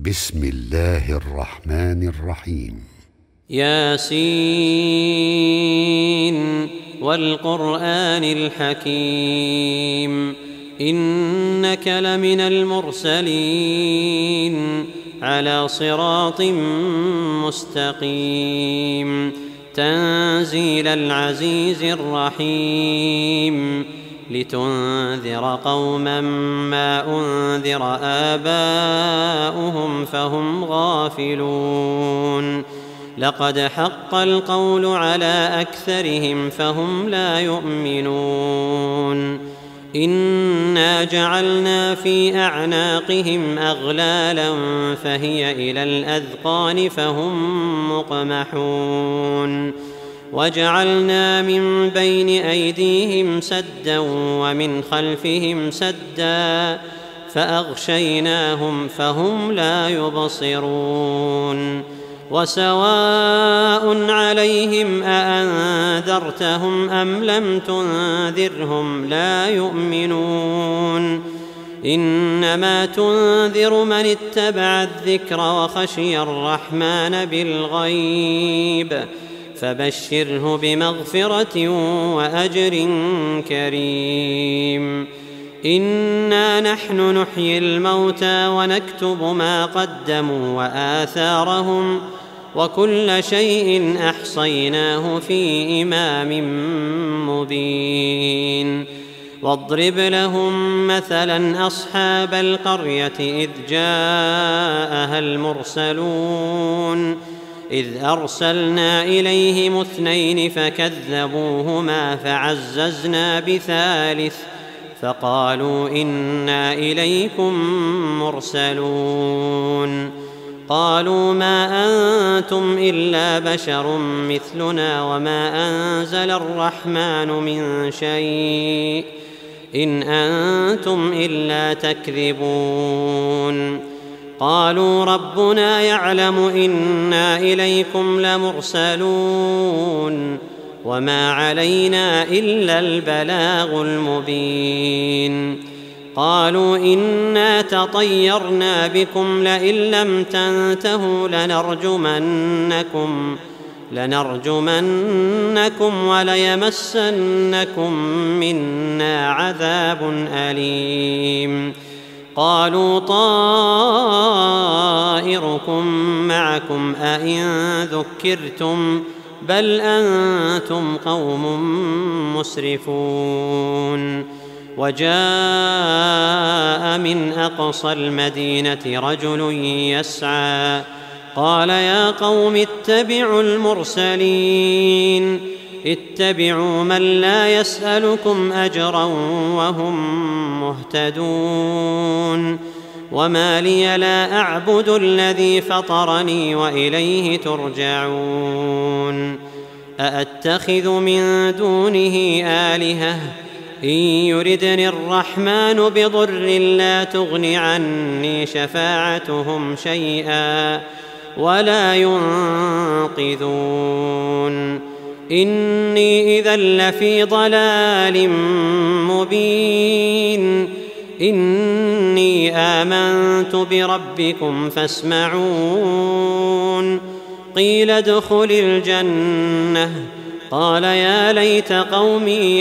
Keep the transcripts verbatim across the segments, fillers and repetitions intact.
بسم الله الرحمن الرحيم. ياسين والقرآن الحكيم إنك لمن المرسلين على صراط مستقيم تنزيل العزيز الرحيم لتنذر قوما ما أنذر آباؤهم فهم غافلون لقد حق القول على أكثرهم فهم لا يؤمنون إنا جعلنا في أعناقهم أغلالا فهي إلى الأذقان فهم مقمحون وجعلنا من بين أيديهم سدا ومن خلفهم سدا فأغشيناهم فهم لا يبصرون وسواء عليهم أأنذرتهم أم لم تنذرهم لا يؤمنون إنما تنذر من اتبع الذكر وخشي الرحمن بالغيب فبشره بمغفرة وأجر كريم إنا نحن نحيي الموتى ونكتب ما قدموا وآثارهم وكل شيء أحصيناه في إمام مبين واضرب لهم مثلا أصحاب القرية إذ جاءها المرسلون إذ أرسلنا إليهم اثنين فكذبوهما فعززنا بثالث فقالوا إنا إليكم مرسلون قالوا ما أنتم إلا بشر مثلنا وما أنزل الرحمن من شيء إن أنتم إلا تكذبون قالوا ربنا يعلم إنا إليكم لمرسلون وما علينا إلا البلاغ المبين قالوا إنا تطيرنا بكم لئن لم تنتهوا لنرجمنكم لنرجمنكم وليمسنكم منا عذاب أليم قالوا طائركم معكم أئن ذكرتم بل أنتم قوم مسرفون وجاء من أقصى المدينة رجل يسعى قال يا قوم اتبعوا المرسلين اتبعوا من لا يسألكم أجرا وهم مهتدون وما لي لا أعبد الذي فطرني وإليه ترجعون أأتخذ من دونه آلهة إن يردني الرحمن بضر لا تغن عني شفاعتهم شيئا ولا ينقذون إني إذا لفي ضلال مبين إني آمنت بربكم فاسمعون قيل ادخل الجنة قال يا ليت قومي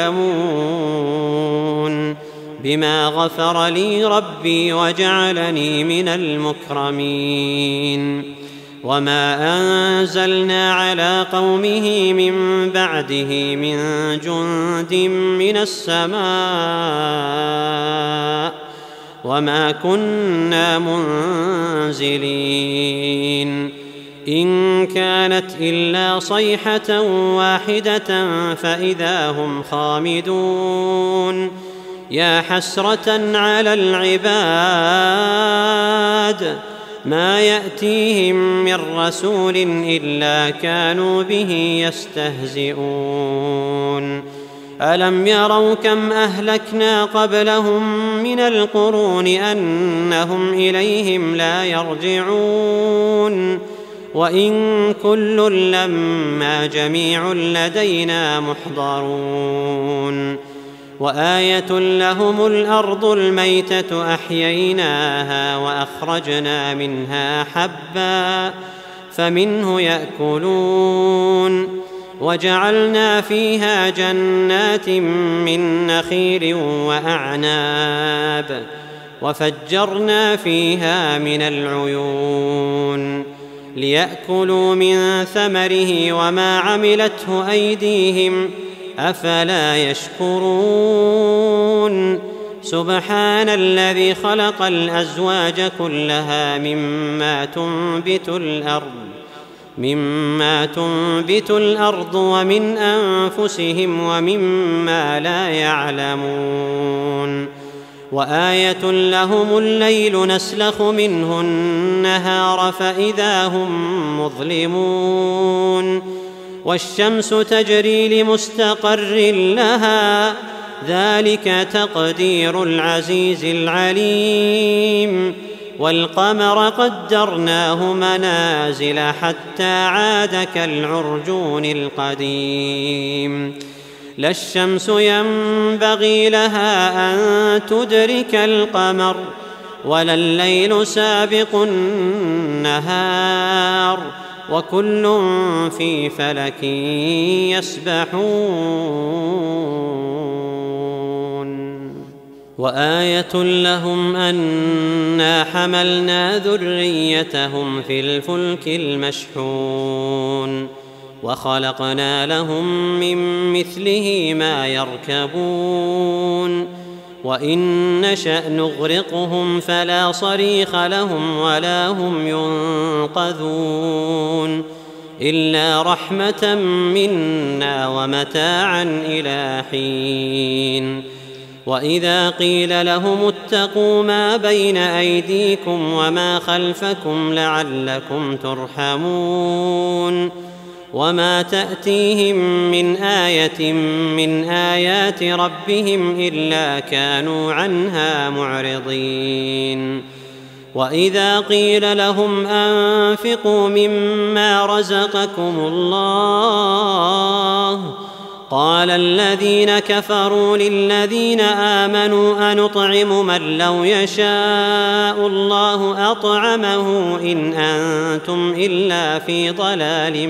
يعلمون بما غفر لي ربي وجعلني من المكرمين وما أنزلنا على قومه من بعده من جند من السماء وما كنا منزلين إن كانت إلا صيحة واحدة فإذا هم خامدون يا حسرة على العباد ما يأتيهم من رسول إلا كانوا به يستهزئون ألم يروا كم أهلكنا قبلهم من القرون أنهم إليهم لا يرجعون وإن كل لما جميع لدينا محضرون وآية لهم الأرض الميتة أحييناها وأخرجنا منها حبا فمنه يأكلون وجعلنا فيها جنات من نخيل وأعناب وفجرنا فيها من العيون ليأكلوا من ثمره وما عملته أيديهم أفلا يشكرون سبحان الذي خلق الأزواج كلها مما تنبت الأرض مما تنبت الأرض ومن أنفسهم ومما لا يعلمون وآية لهم الليل نسلخ منه النهار فإذا هم مظلمون والشمس تجري لمستقر لها ذلك تقدير العزيز العليم والقمر قدرناه منازل حتى عاد كالعرجون القديم لا الشمس ينبغي لها أن تدرك القمر ولا الليل سابق النهار وكل في فلك يسبحون وآية لهم أنا حملنا ذريتهم في الفلك المشحون وخلقنا لهم من مثله ما يركبون وإن نشأ نغرقهم فلا صريخ لهم ولا هم ينقذون إلا رحمة منا ومتاعا إلى حين وإذا قيل لهم اتقوا ما بين أيديكم وما خلفكم لعلكم ترحمون وما تأتيهم من آية من آيات ربهم إلا كانوا عنها معرضين وإذا قيل لهم أنفقوا مما رزقكم الله قال الذين كفروا للذين آمنوا أنطعم من لو يشاء الله أطعمه إن أنتم إلا في ضلال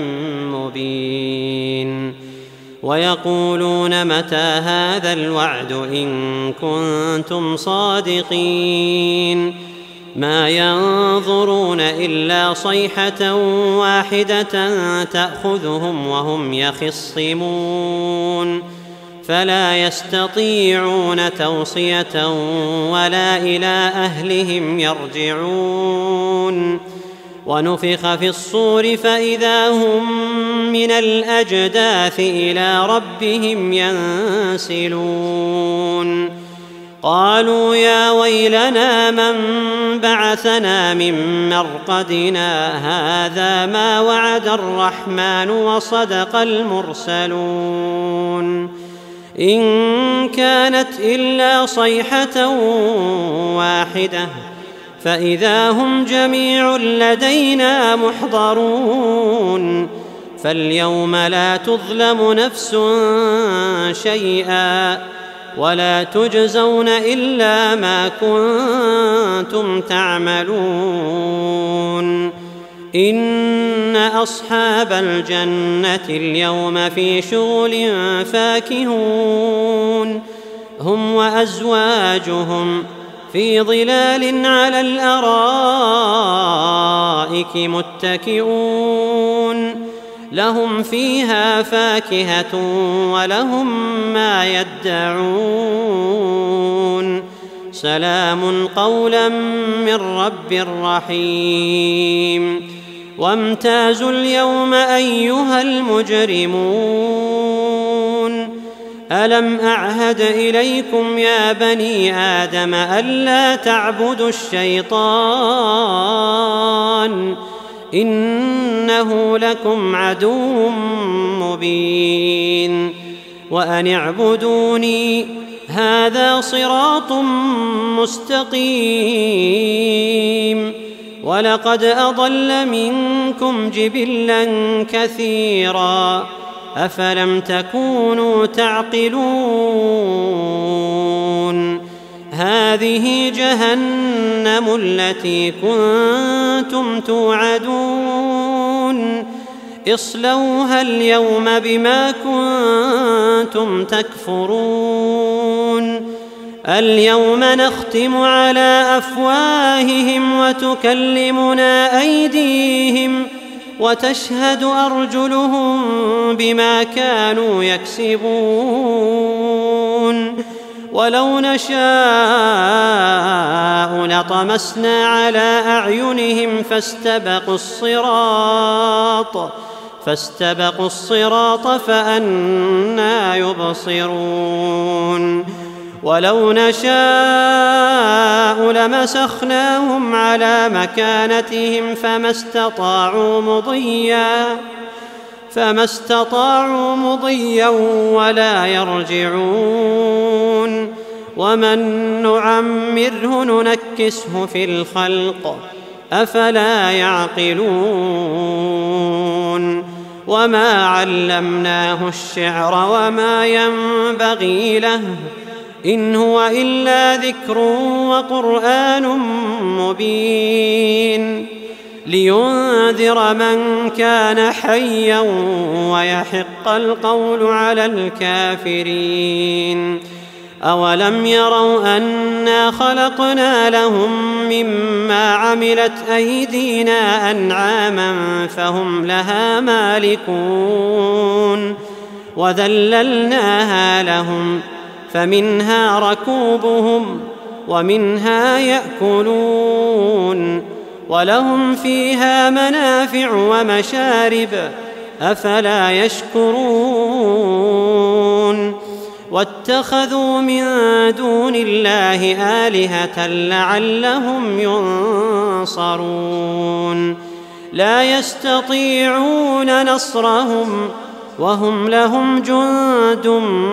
مبين ويقولون متى هذا الوعد إن كنتم صادقين ما ينظرون إلا صيحة واحدة تأخذهم وهم يخصمون فلا يستطيعون توصية ولا إلى أهلهم يرجعون ونفخ في الصور فإذا هم من الأجداث إلى ربهم ينسلون قالوا يا ويلنا من بعثنا من مرقدنا هذا ما وعد الرحمن وصدق المرسلون إن كانت إلا صيحة واحدة فإذا هم جميع لدينا محضرون فاليوم لا تظلم نفس شيئا ولا تجزون إلا ما كنتم تعملون إن أصحاب الجنة اليوم في شغل فاكهون هم وأزواجهم في ظلال على الأرائك متكئون لهم فيها فاكهة ولهم ما يدعون سلام قولا من رب رحيم وامتازوا اليوم أيها المجرمون ألم أعهد إليكم يا بني آدم ألا تعبدوا الشيطان إنه لكم عدو مبين وأن اعبدوني هذا صراط مستقيم ولقد أضل منكم جبلا كثيرا أفلم تكونوا تعقلون هذه جهنم التي كنتم توعدون اصلوها اليوم بما كنتم تكفرون اليوم نختم على أفواههم وتكلمنا أيديهم وتشهد أرجلهم بما كانوا يكسبون ولو نشاء لطمسنا على أعينهم فاستبقوا الصراط فاستبقوا الصراط فأنى يبصرون ولو نشاء لمسخناهم على مكانتهم فما استطاعوا مضيا فما استطاعوا مضيا ولا يرجعون ومن نعمره ننكسه في الخلق أفلا يعقلون وما علمناه الشعر وما ينبغي له إن هو إلا ذكر وقرآن مبين لينذر من كان حيا ويحق القول على الكافرين أولم يروا أنا خلقنا لهم مما عملت أيدينا أنعاما فهم لها مالكون وذللناها لهم فمنها ركوبهم ومنها يأكلون ولهم فيها منافع ومشارب أفلا يشكرون واتخذوا من دون الله آلهة لعلهم ينصرون لا يستطيعون نصرهم وهم لهم جند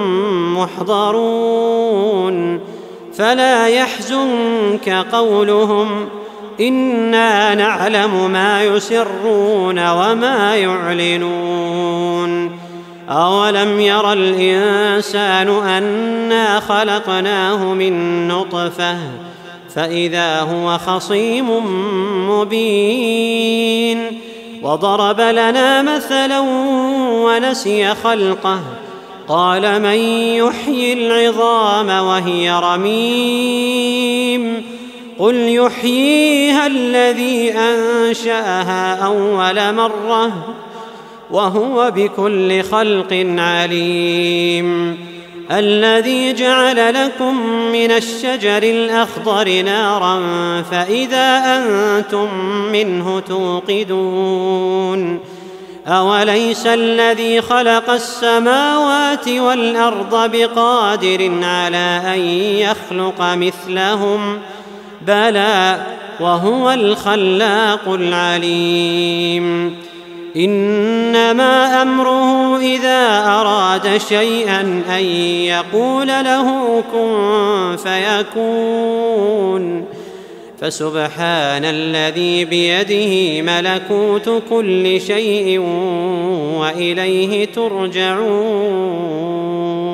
محضرون فلا يحزنك قولهم إنا نعلم ما يسرون وما يعلنون أولم ير الإنسان أنا خلقناه من نطفة فإذا هو خصيم مبين وضرب لنا مثلا ونسي خلقه قال من يحيي العظام وهي رميم قل يحييها الذي أنشأها أول مرة وهو بكل خلق عليم الذي جعل لكم من الشجر الأخضر نارا فإذا أنتم منه توقدون أوليس الذي خلق السماوات والأرض بقادر على أن يخلق مثلهم بلى وهو الخلاق العليم إنما أمره إذا أراد شيئا أن يقول له كن فيكون فسبحان الذي بيده ملكوت كل شيء وإليه ترجعون